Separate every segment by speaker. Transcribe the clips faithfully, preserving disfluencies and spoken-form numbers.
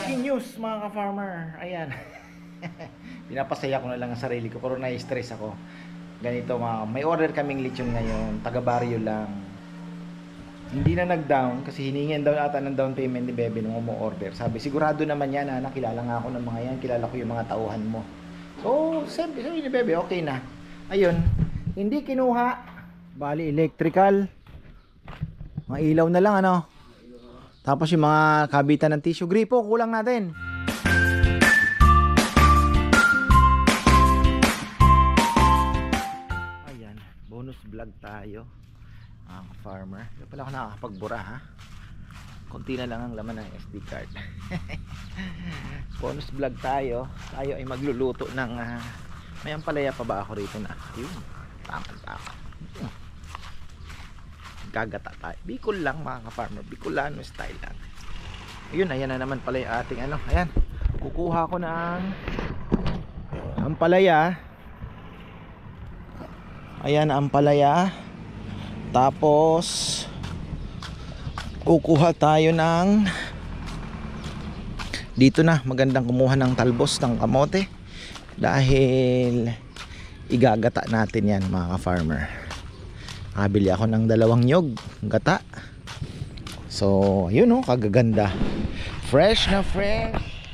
Speaker 1: Breaking news mga ka-farmer. Ayan. Pinapasaya ko na lang ang sarili ko pero na-stress ako. Ganito mga, may order kaming lechon ngayon, taga Barrio lang. Hindi na nag-down kasi hiningian daw ata ng down payment ni Bebe nung umu-order. Sabi, sigurado naman yan, anak, kilala nga ako ng mga yan, kilala ko yung mga tauhan mo. So, sabi, sabi ni Bebe, okay na. Ayun, hindi kinuha. Bali, electrical. Mga ilaw na lang, ano. Tapos yung mga kabitan ng tissue, gripo, kulang natin. Ayan, bonus vlog tayo. Mga farmer. Hindi pala ako nakakapagbura, ha. Konti na lang ang laman ng S D card. Bonus vlog tayo. Tayo ay magluluto ng uh, may ampalaya pa ba ako rito na? Yun, tama-tama. Gagata tayo. Bicol lang mga ka-farmer. Bicolano style lang. Ayun, ayan na naman pala yung ating ano. Ayan. Kukuha ko ng ampalaya. Ayan, ampalaya. Tapos kukuha tayo ng dito na. Magandang kumuha ng talbos ng kamote. Dahil igagata natin yan mga ka-farmer. Kabili ako ng dalawang nyog gata. So yun o, kagaganda. Fresh na fresh.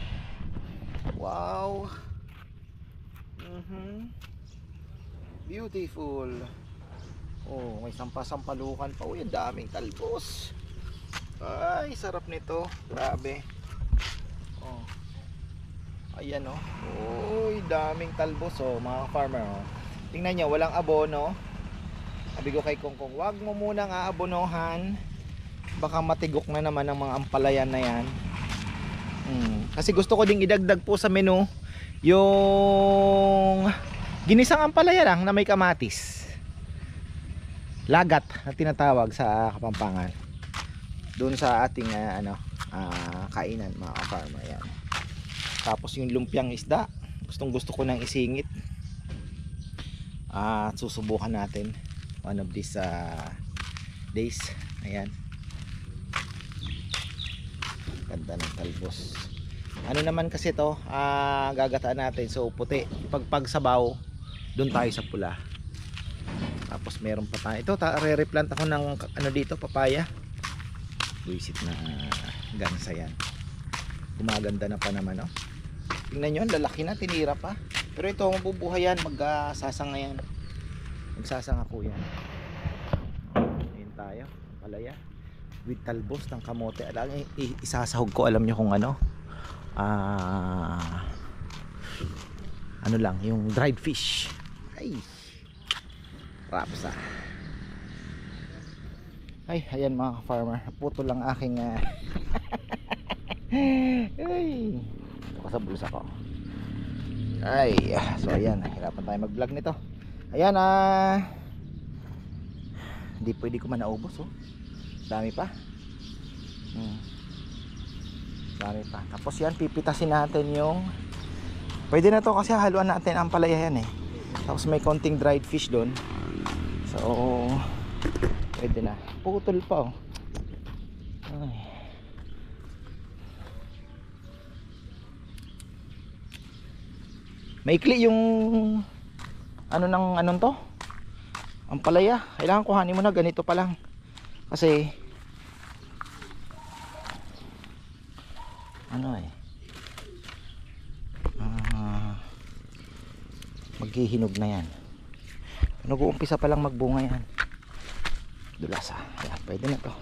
Speaker 1: Wow. mm-hmm. Beautiful. Oh, may sampasampalukan pa. Uy, daming talbos. Ay, sarap nito. Grabe. Oh. Ayan o. Uy, daming talbos. Oh, mga farmer oh. Tingnan nyo, walang abono. Sabi ko kay Kongkong, wag mo munang aabonohan. Baka matigok na naman ang mga ampalayan na yan. Hmm. Kasi gusto ko ding idagdag po sa menu yung ginisang ampalaya lang na may kamatis. Lagat na tinatawag sa Kapampangan. Doon sa ating uh, ano, uh, kainan mga farmer yan. Tapos yung lumpiang isda, gustong gusto ko nang isingit. At uh, susubukan natin one of these uh, days. Ayan, ganda ng talbos. Ano naman kasi to, uh, gagataan natin. So puti, pag pagsabaw doon tayo sa pula. Tapos meron pa tayo ito, re-replant ako ng ano dito, papaya. Visit na gansa yan. Gumaganda na pa naman oh. Tingnan nyo, lalaki na, tinira pa. Pero ito mabubuhay yan, magsasanga yan. Magsasanga po yan. Ayan tayo, palaya with talbos ng kamote. Alam, isasahog ko, alam nyo kung ano, ah, ano lang, yung dried fish. Ay, rapsa. Ay, ayan mga farmer, puto lang aking uh, ay, ito sa bulsa ko. Ay, so ayan, hirapan tayo mag vlog nito. Ayan ah, hindi pwede ko man naubos oh. Dami pa. hmm. Dami pa. Tapos yan, pipitasin natin yung, pwede na to kasi haluan natin ang palaya yan eh. Tapos may konting dried fish doon. So pwede na. Putol pa oh. Ay. Maikli yung ano nang anong to, ang palaya. Kailangan kuhanin mo na ganito pa lang kasi ano eh uh, maghihinog na yan. Nag-uumpisa pa lang magbunga yan. Dulasa. Ayan, pwede na to.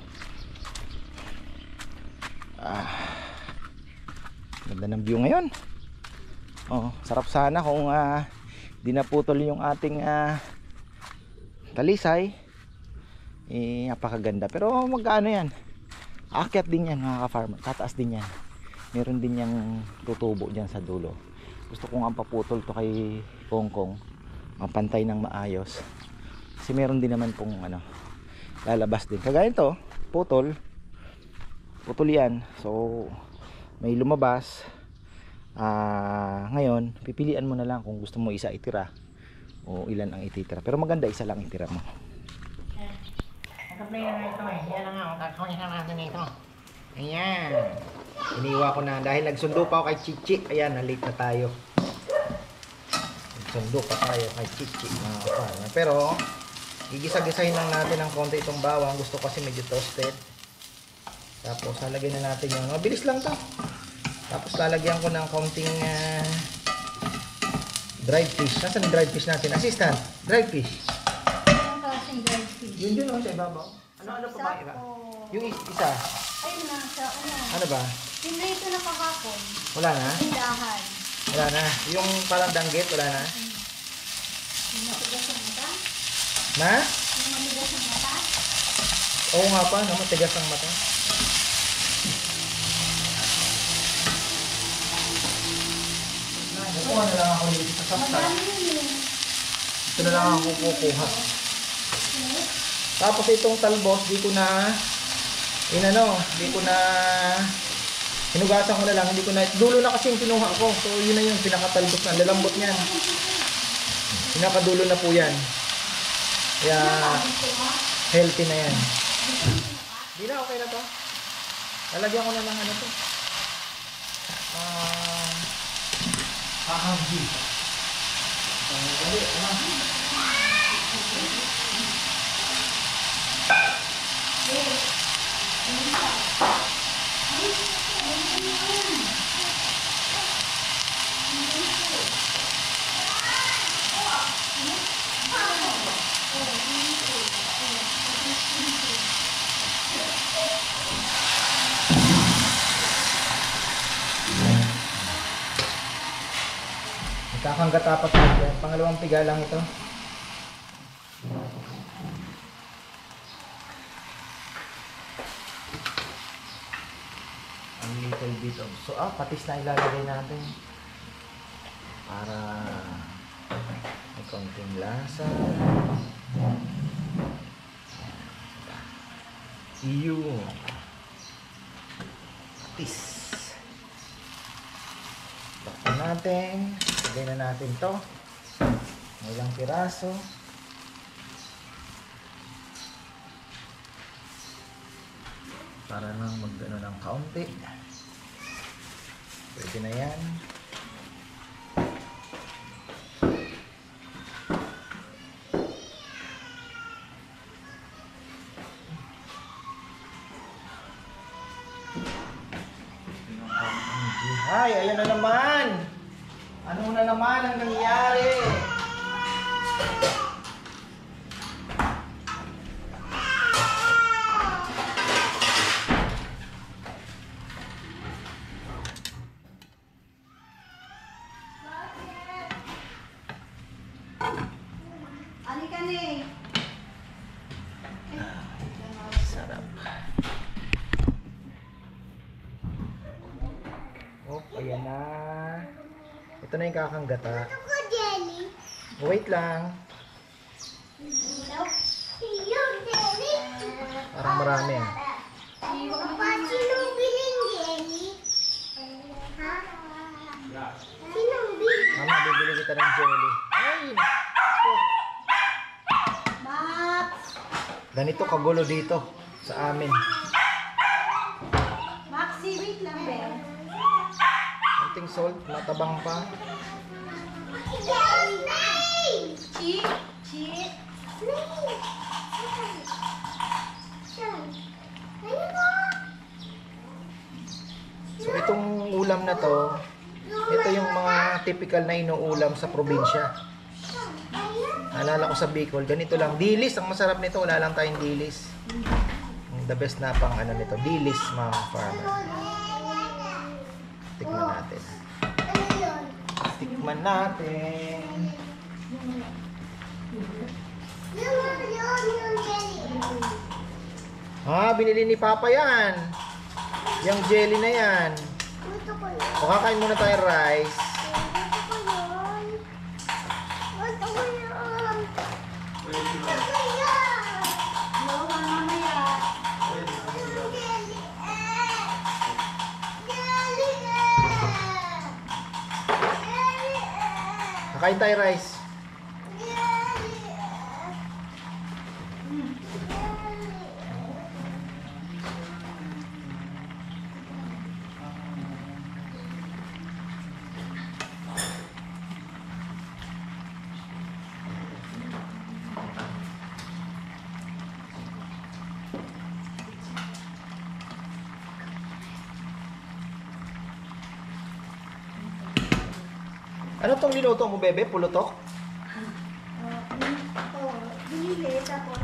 Speaker 1: Ah, ganda ng view ngayon. Oh, sarap sana kung uh, di naputol yung ating uh, talisay. Eh, napakaganda. Pero magkano yan? Aakyat din yan mga ka-farmer. Tataas din yan. Meron din yung tutubo dyan sa dulo. Gusto kong ang paputol to kay Kongkong. Mapantay ng maayos. Kasi meron din naman pong ano, lalabas din. Kagaya to, putol. Putol yan. So, may lumabas. Uh, ngayon pipilian mo na lang kung gusto mo isa itira o ilan ang ititira, pero maganda isa lang itira mo. Nakaplay na nga ito eh. Yan na nga, kakawin na natin ito. Ayan. Iniwa ko na dahil nagsundo pa ako kay Chichi. Ayan, na-late na tayo. Nagsundo pa tayo kay Chichi, mga kaparmer. Pero, gigisa-gisahin lang natin ng konti itong bawang. Gusto kasi medyo toasted. Tapos, lalagyan na natin yung... Mabilis lang to. Tapos, lalagyan ko ng konting uh, dried fish. Nasaan yung dried fish natin? Assistant, dried fish.
Speaker 2: Anong klaseng dried fish?
Speaker 1: Yun yun, oh, sa ibabaw. Ano, ano pa ba iba? Yung isa.
Speaker 2: Ayun na, sa ano?
Speaker 1: Ano ba?
Speaker 2: Yung na ito na kahapon.
Speaker 1: Wala na?
Speaker 2: Tindahan.
Speaker 1: Wala na. Yung parang danggit, wala na?
Speaker 2: Yung matigas ang mata?
Speaker 1: Na?
Speaker 2: Yung matigas ang mata?
Speaker 1: Oo nga pa, no? Matigas ang mata. Kukuha na lang ako dito sa sapsa. Ito na lang ako kukuha. Tapos itong talbos, di ko na inano, di ko na hinugasan ko na lang, hindi ko na, dulo na kasi yung kinuha ko. So yun na yung pinakatalbos na, lalambot niyan. Pinakadulo na po yan. Kaya healthy na yan. Di na, okay na to. Lalagyan ko na lang ano to. Ah, Ahanggi. Ang dali, ahanggi. Kakanggat apat natin. Pangalawang piga lang ito. A little bit of so ah, patis na ilalagay natin. Para may konting lasa. Iyo. Patis. Bakit natin. Lagay na natin to. May ilang piraso. Para nang mag-ano ng kaunti. Pwede na yan. Ay, ayan na naman. Ano na naman ang nangyari?
Speaker 2: Halika na eh.
Speaker 1: Sarap. Oh, ayan na. Ito na yung kakanggata.
Speaker 2: Ito ko, jelly.
Speaker 1: Wait lang.
Speaker 2: Yung jelly.
Speaker 1: Parang marami ah.
Speaker 2: Papa, sino biling jelly? Ha? Sino biling?
Speaker 1: Mama, bibili kita ng jelly. Ay! Oh.
Speaker 2: Max!
Speaker 1: Ganito kagulo dito sa amin.
Speaker 2: Maxi, wait lang, Ben.
Speaker 1: Konting salt, matabang pa.
Speaker 2: Chi? Chi?
Speaker 1: So itong ulam na to, ito yung mga typical na inuulam sa probinsya. Alala ko sa Bicol, ganito lang. Dilis, ang masarap nito, wala lang tayong dilis. The best na pang ano nito, dilis mga farmer. Tikman natin. Tikman natin. Ah, binili ni Papa yan. Yung jelly na yan. O kakain muna tayo rice. Kakain tayo rice. Ano tong niluto mo, bebe? Pulutok?
Speaker 2: Oo, binili tapos.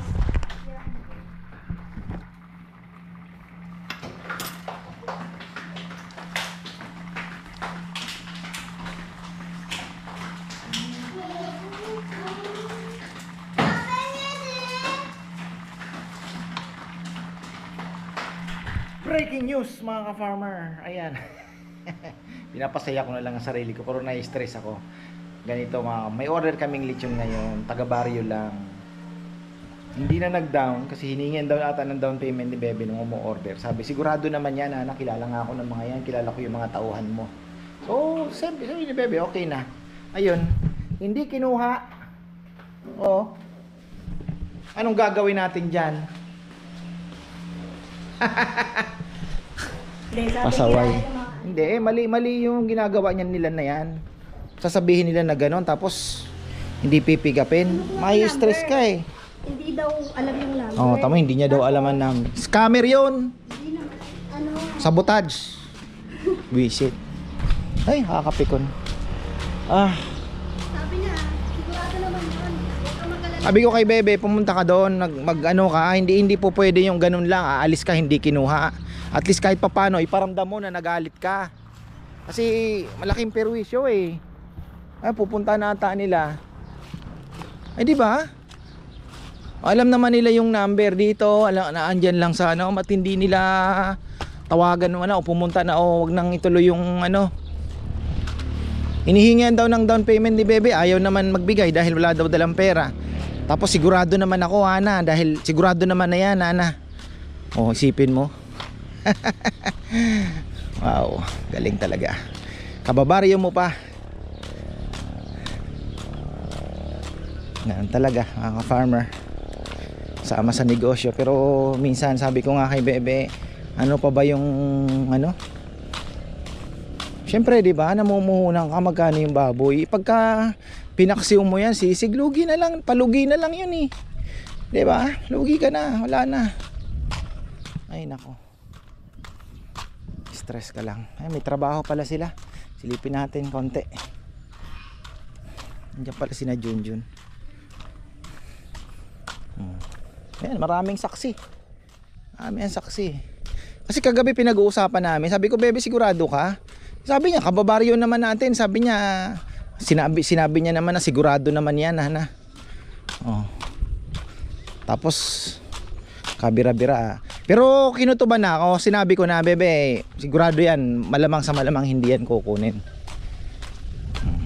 Speaker 1: Breaking news mga ka-farmer. Ayan. Pinapasaya ko na lang ang sarili ko pero na-stress ako. Ganito mga, may order kaming lechon ngayon, taga Barrio lang. Hindi na nag-down kasi hiningan daw ata ng down payment ni Bebe nung umu-order. Sabi, sigurado naman yan, anak, kilala nga ako ng mga yan, kilala ko yung mga tauhan mo. So, sabi, sabi ni Bebe, okay na. Ayun, hindi kinuha. Oo. Anong gagawin natin dyan? Pasaway. Hindi, eh, mali, mali yung ginagawa niyan nila na yan. Sasabihin nila na gano'n, tapos hindi pipigapin. May stress ka eh.
Speaker 2: Hindi daw alam yung number.
Speaker 1: Oo, oh, tama, hindi niya daw alaman ng scammer yun.
Speaker 2: Hindi naman. Ano?
Speaker 1: Sabotage. Visit. Ay, kakapikon. Ah,
Speaker 2: Sabi niya, sigurado naman yun. Huwag ka mag-alala.
Speaker 1: sabi ko kay Bebe, pumunta ka doon, nag, mag ano ka, hindi hindi po pwede yung ganun lang, aalis ka hindi kinuha. At least kahit papano, iparamdam mo na nagalit ka. Kasi malaking perwisyo eh. Ay, pupunta na ata nila. Ay, di ba? Alam naman nila yung number dito, alam na andyan lang sa ano, matindi nila tawagan mo na o pumunta na o wag nang ituloy yung ano. Inihingian daw ng down payment ni Bebe, ayaw naman magbigay dahil wala daw dalang pera. Tapos sigurado naman ako, Ana, dahil sigurado naman na yan, Ana. Oh, isipin mo. Wow, galing talaga. Kababaryo mo pa. Yan talaga, mga farmer. Sama sa negosyo. Pero minsan sabi ko nga kay Bebe, ano pa ba yung ano? Siyempre, di ba, namumuhunan ka magkano yung baboy. Pagka pinaksiw mo yan, sisig, lugi na lang, palugi na lang yun eh. Di ba? Lugi ka na, wala na. Ay nako. Stress ka lang. Ay, may trabaho pala sila. Silipin natin konti. Andiyan pala sina Junjun. Hmm. Ayan, maraming saksi. Maraming saksi. Kasi kagabi pinag-uusapan namin. Sabi ko, Bebe, sigurado ka? Sabi niya, kababaryo naman natin. Sabi niya, sinabi, sinabi niya naman na sigurado naman yan, Hana. Oh. Tapos, kabira-bira. Pero kinutuban na ako. Sinabi ko na, Bebe, sigurado yan. Malamang sa malamang hindi yan kukunin. Hmm.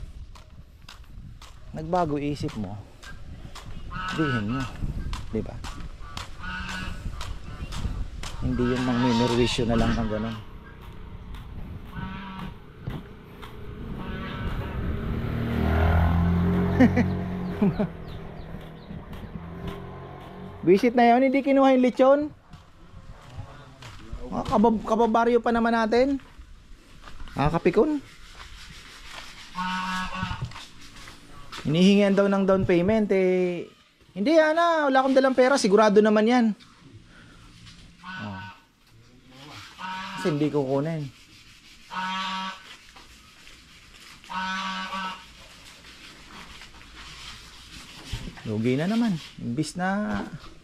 Speaker 1: Nagbago isip mo. Dihin mo. Diba? Hindi yung mang mimerwisyo na lang kang ganun. Visit na yun, hindi kinuha yung lechon. Ah, kabab kababaryo pa naman natin. Nakakapikon. Hinihingian daw ng down payment eh. Hindi, Ana, wala akong dalang pera, sigurado naman yan. Oh. Kasi hindi ko kunin. Lugi na naman. Imbis na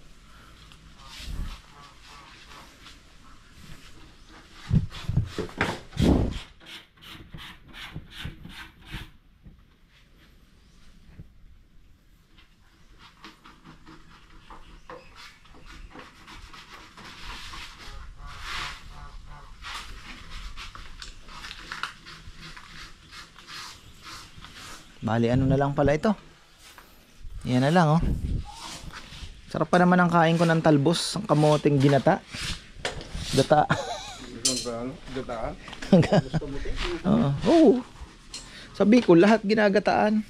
Speaker 1: bali ano na lang pala ito. Yan na lang oh. Sarap pa naman ang kain ko ng talbos, ang kamoting ginata. Gata.
Speaker 3: Gataan?
Speaker 1: Oo. Oh. Sabi ko lahat ginagataan.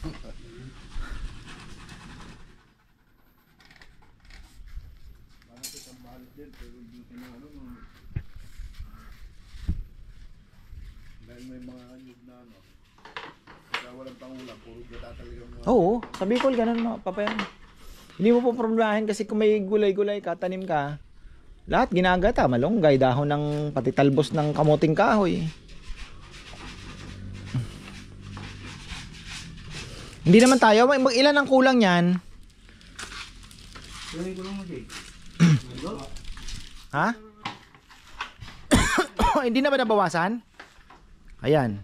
Speaker 1: Oo, sa Bicol ganun no, papayan. Hindi mo po problemahin kasi kung may gulay-gulay ka, tanim ka, lahat ginagata, malunggay, dahon ng pati talbos ng kamuting kahoy. Hindi naman tayo, mag mag- ilan ang kulang niyan? Ha? Hindi na ba nabawasan? Ayan.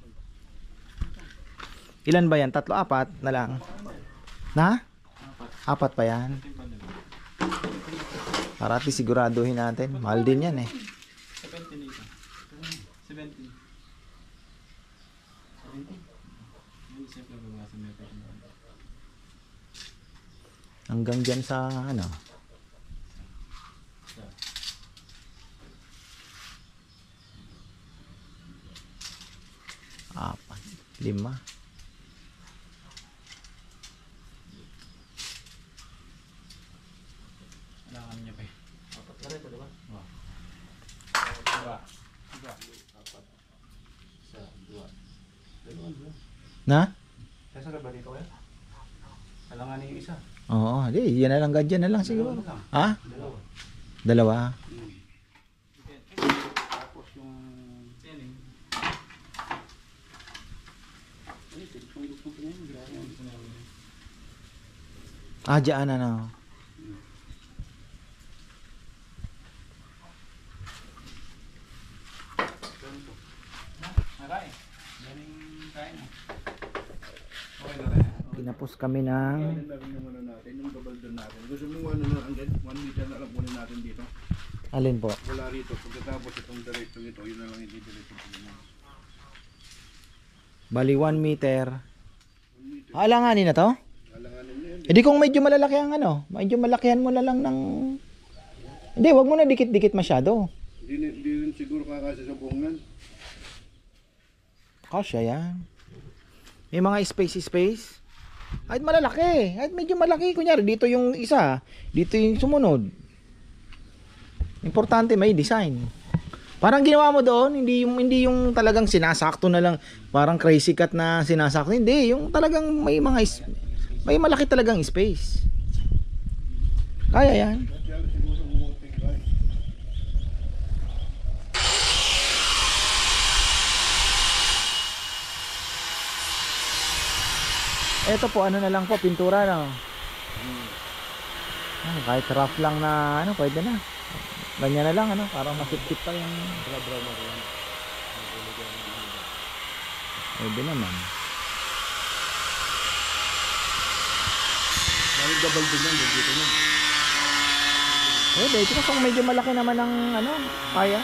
Speaker 1: Ilan ba yan? Tatlo, apat na lang. Na? Apat pa yan. Para at least siguraduhin natin. Mahal din yan eh. Hanggang dyan sa ano. Apat, lima.
Speaker 4: Kailangan niya pa eh. Apat na rin ito, diba? Oo. Dua. Dua. Apat. Isa, dua. Dalawa, dua.
Speaker 1: Na?
Speaker 4: Kaya sa ba dito kaya? Kailangan niya yung isa.
Speaker 1: Oo, di, yan na lang, gadyan na lang siguro.
Speaker 4: Dalawa na lang.
Speaker 1: Ha?
Speaker 4: Dalawa.
Speaker 1: Dalawa.
Speaker 4: Tapos yung... Yan eh. Ay, kung gusto ko yan, grabe ang gusto namin.
Speaker 1: Ah, dyan ano.
Speaker 4: Nakain. Yan yung kain mo. Okay na rin.
Speaker 1: Pinapos kami ng...
Speaker 3: Yan na rin yung ano natin, yung babaldon natin. Gusto mo ano na lang din, one meter na lang kunin natin dito.
Speaker 1: Alin po?
Speaker 3: Wala rito, pagkatapos itong diretso nito, yun na lang hindi diretso po naman.
Speaker 1: Bali one meter. Alanganin na to?
Speaker 3: Alanganin na yun.
Speaker 1: E di kung medyo malalaki ang ano, medyo malakihan mo na lang ng... Hindi, wag mo na dikit-dikit masyado.
Speaker 3: Hindi, hindi rin siguro kakasa sa buongan.
Speaker 1: Kasya yan. May mga space-space. Kahit malalaki. Kahit medyo malaki. Kunyari, dito yung isa. Dito yung sumunod. Importante may design. Parang ginawa mo doon, hindi yung, hindi yung talagang sinasakto na lang. Parang crazy cut na sinasakto. Hindi, yung talagang may mga... is- May malaki talagang space. Kaya yan.
Speaker 3: Kaya siguro umuuting kayo.
Speaker 1: Ito po, ano na lang po, pintura na. Ah, kahit rough lang na, ano, pwede na. Ganyan na lang, ano, parang masip-sip pa yung... Pwede naman.
Speaker 3: Dahil babaldon yan, dito na.
Speaker 1: Pwede, ito kung medyo malaki naman ang, ano, kaya.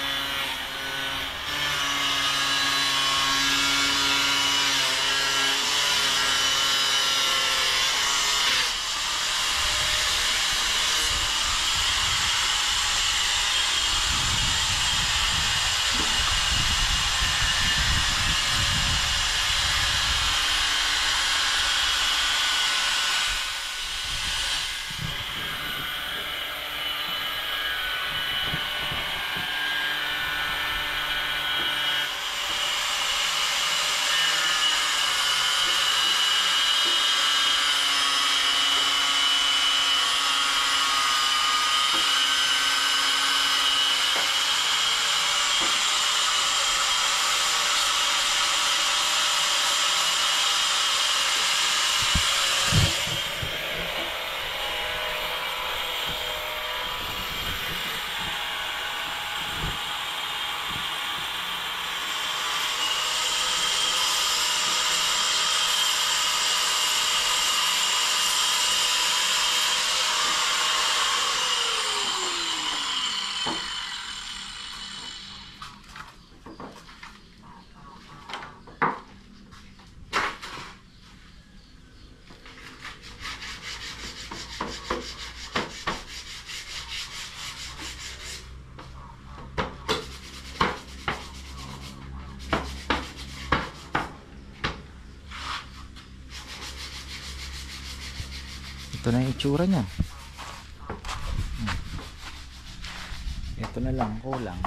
Speaker 1: Ito na yung itsura niya. Hmm. Ito na lang, kulang.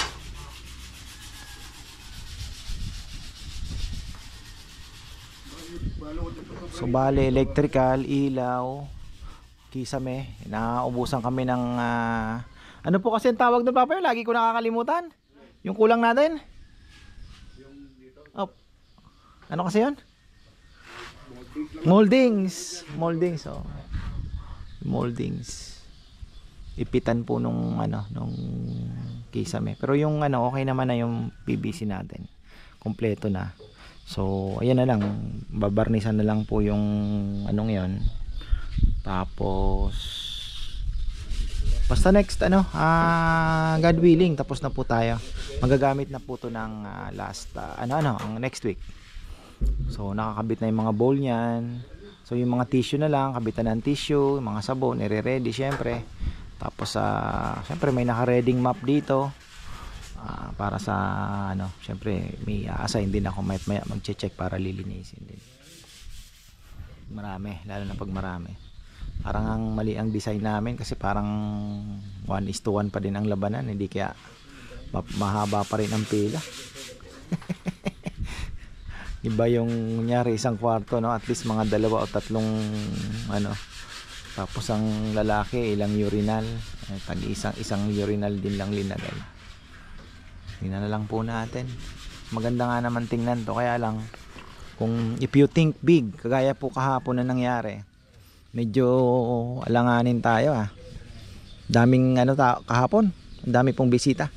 Speaker 1: So bale, electrical, ilaw, kisame, nauubusan kami ng ah, ano po kasi ang tawag doon, Papa? Lagi ko nakakalimutan. Yung kulang natin. Oh. Ano kasi 'yon? Moldings. Moldings, oh. Moldings. Ipitan po nung ano, nung kisame. Pero yung ano, okay naman na yung P V C natin. Kompleto na. So, ayan na lang. Babarnisan na lang po yung anong yon. Tapos basta next ano, ah, God willing, tapos na po tayo. Magagamit na po to ng ah, last ah, ano ano, ang next week. So, nakakabit na yung mga bowl niyan. So, yung mga tissue na lang, kabitan ng tissue, yung mga sabon, nire-ready syempre. Tapos uh, syempre may naka-reading map dito. Uh, para sa ano, syempre may a-assign din ako maya mag-check para lilinisin din. Marami, lalo na pag marami. Parang ang mali ang design namin kasi parang one is to one pa din ang labanan, hindi kaya mahaba pa rin ang pila. Iba yung kunyari isang kwarto, no, at least mga dalawa o tatlong ano. Tapos ang lalaki ilang urinal, eh, tag isang isang urinal din lang linagay. Tingnan na lang po natin. Maganda nga naman tingnan to, kaya lang kung if you think big, kagaya po kahapon na nangyari, medyo alanganin tayo ah. Daming ano ta kahapon, ang dami pong bisita.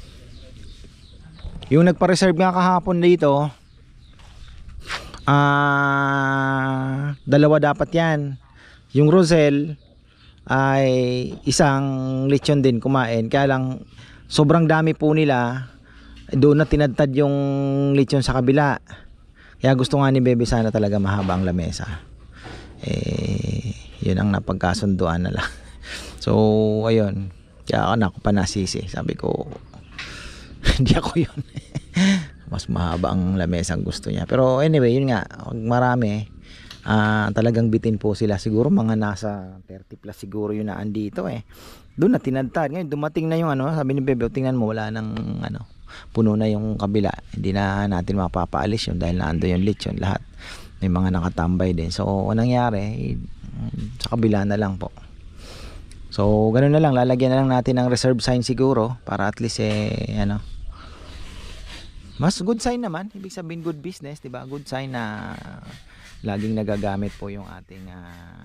Speaker 1: Yung nagpa-reserve nga kahapon dito, ah uh, dalawa dapat yan. Yung Rosel ay isang lechon din kumain, kaya lang sobrang dami po nila, doon na tinadtad yung lechon sa kabila. Kaya gusto nga ni Bebe sana talaga mahaba ang lamesa. Eh, yun ang napagkasunduan na lang. So, ayun. Kaya ako na ako pa nasisi. Sabi ko, hindi ako yun. Mas mahaba ang lamesa ang gusto niya. Pero anyway, yun nga. Marami. Uh, talagang bitin po sila. Siguro mga nasa thirty plus siguro yun na andito eh. Doon na tinadtad. Ngayon, dumating na yung ano. Sabi ni Bebe, tingnan mo, wala nang ano. Puno na yung kabila, hindi na natin mapapaalis yun dahil naando yung lechon lahat, may mga nakatambay din. So anong nangyari, sa kabila na lang po. So ganoon na lang, lalagyan na lang natin ng reserve sign siguro para at least eh ano, mas good sign naman, ibig sabihin good business, diba? Good sign na laging nagagamit po yung ating uh,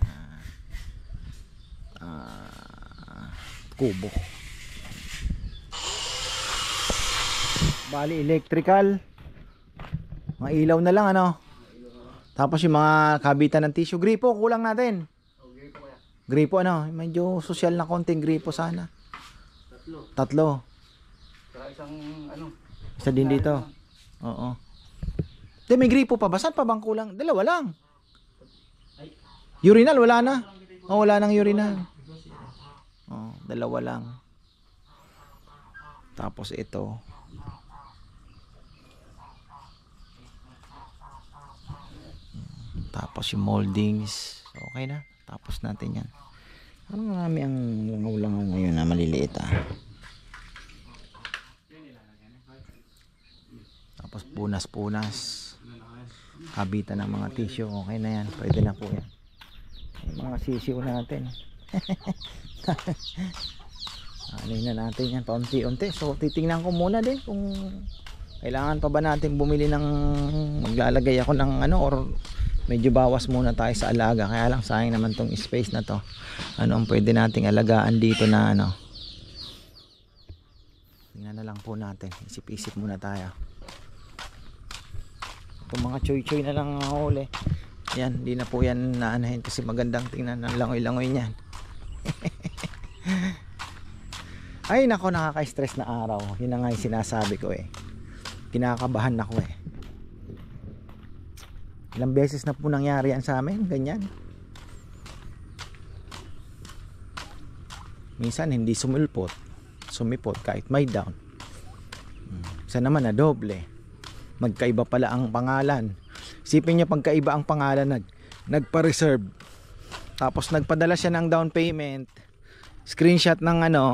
Speaker 1: uh, kubo. Bali electrical, mga ilaw na lang ano. Tapos yung mga kabitan ng tissue, gripo kulang natin. Gripo ano, medyo social na konting gripo sana. Tatlo. Tatlo.
Speaker 3: Saka isang ano.
Speaker 1: Isa din dito. Oo. Di may gripo pa ba? Saan pa bang kulang? Dalawa lang. Urinal wala na. Oh, wala nang urinal. Oh, dalawa lang. Tapos ito. Tapos yung moldings, okay na. Tapos natin yan. Parang marami ang langaw-langaw ngayon na maliliit ah. Tapos punas-punas. Kabitan ng mga tissue, okay na yan. Pwede na po yan. Yung mga sisiw natin. Alin na natin yan paunti-unti. So titingnan ko muna din kung kailangan pa ba natin bumili ng, maglalagay ako ng ano, or medyo bawas muna tayo sa alaga. Kaya lang sayang naman tong space na to. Ano ang pwede nating alagaan dito na ano. Tingnan na lang po natin. Isip-isip muna tayo. Itong mga choy-choy na lang ang huli. Yan, di na po yan naanahin kasi magandang tingnan ng langoy-langoy niyan. Ay nako, nakaka-stress na araw. Yun na nga yung sinasabi ko eh. Kinakabahan ako eh. Ilang beses na po nangyari yan sa amin, ganyan. Minsan hindi sumulpot, sumipot kahit may down. Isa naman na doble. Magkaiba pala ang pangalan. Isipin niyo pagkaiba ang pangalan, nag nagpa-reserve. Tapos nagpadala siya ng down payment. Screenshot ng ano,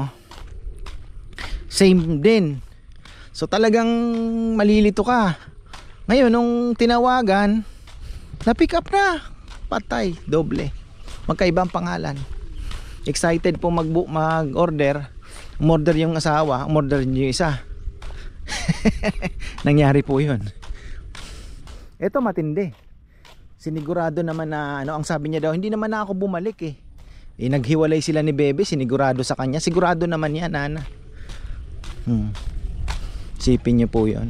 Speaker 1: same din. So talagang malilito ka. Ngayon nung tinawagan, na-pick up na. Patay, doble. Magkaibang pangalan. Excited po mag-book, mag-order. Umorder yung asawa, umorder yung isa. Nangyari po yun. Ito matindi. sinigurado naman na ano, ang sabi niya daw, hindi naman na ako bumalik eh. Eh naghiwalay sila ni Bebe, sinigurado sa kanya. Sigurado naman yan, Nana. Hmm. Sipin niyo po 'yon.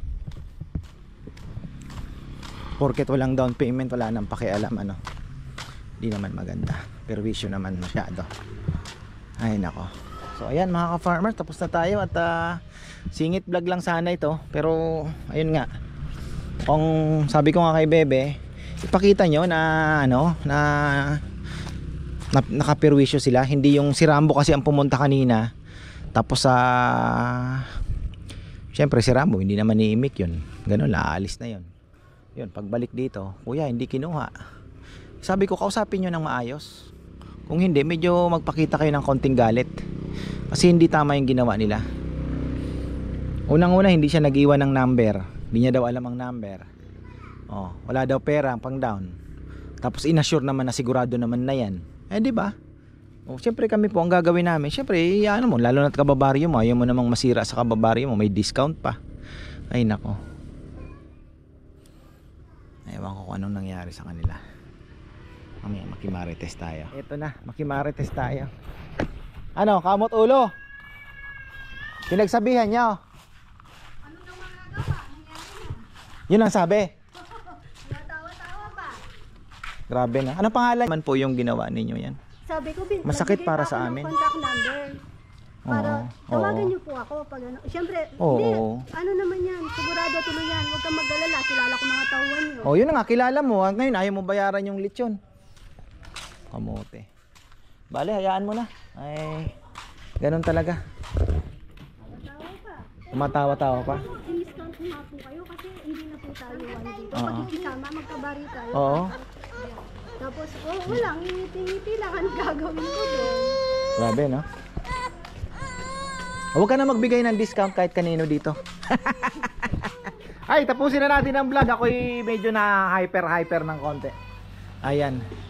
Speaker 1: Porket walang down payment, wala nang pakialam ano. Hindi naman maganda. Perwisyo naman masyado. Ay nako. So ayan mga ka-farmer, tapos na tayo at uh, singit vlog lang sana ito. Pero ayun nga. Kung sabi ko nga kay Bebe, ipakita nyo na ano, na, na nakaperwisyo sila. Hindi yung si Rambo kasi ang pumunta kanina. Tapos sa uh, syempre si Rambo hindi naman niimik yun. Ganun, laalis na yun. Yun, pagbalik dito, kuya hindi kinuha. Sabi ko kausapin nyo ng maayos. Kung hindi, medyo magpakita kayo ng konting galit. Kasi hindi tama yung ginawa nila. Unang-una hindi siya nag-iwan ng number. Hindi niya daw alam ang number. Oh, wala daw pera pang down. Tapos inassure naman na sigurado naman na yan. Eh di ba? Oh, syempre kami po ang gagawin namin. Syempre, ano mo, lalo na't kababaryo mo, ayaw mo namang masira sa kababaryo mo, may discount pa. Ay nako. Ewan ko kung anong nangyari sa kanila. Mamaya makimarites tayo. Ito na, makimarites tayo. Ano, kamot ulo? Pinagsabihan niya oh.
Speaker 2: Ano nang magagawa? Nangyari na.
Speaker 1: Yun ang sabi.
Speaker 2: Natawa-tawa pa.
Speaker 1: Grabe na. Ano pangalan man po yung ginawa ninyo yan?
Speaker 2: Sabi ko, bin,
Speaker 1: Masakit
Speaker 2: nagbigay
Speaker 1: para
Speaker 2: pa
Speaker 1: sa
Speaker 2: ako ng
Speaker 1: amin.
Speaker 2: contact number. Para
Speaker 1: Oo,
Speaker 2: tawagan
Speaker 1: oo.
Speaker 2: niyo po ako pag ano. Siyempre,
Speaker 1: Oo.
Speaker 2: hindi, ano naman yan, sigurado tuloy yan. Huwag kang mag-alala, kilala ko mga tauhan niyo.
Speaker 1: Oh, yun na nga, kilala mo. Ah, ngayon ayaw mo bayaran yung lechon. Kamote. Bale, hayaan mo na. Ay, ganun talaga.
Speaker 2: Tawa pa.
Speaker 1: Tumatawa-tawa pa.
Speaker 2: I-discount mo nga po kayo kasi hindi na po tayo one dito.
Speaker 1: Oo.
Speaker 2: Magkikisama, magkabari tayo.
Speaker 1: Oo.
Speaker 2: Tapos, oh, wala, ngiti-ngiti lang ang gagawin ko doon.
Speaker 1: Grabe, no? Huwag ka na magbigay ng discount kahit kanino dito. Ay, tapusin na natin ang vlog. Ako'y medyo na hyper-hyper ng konti. Ayan.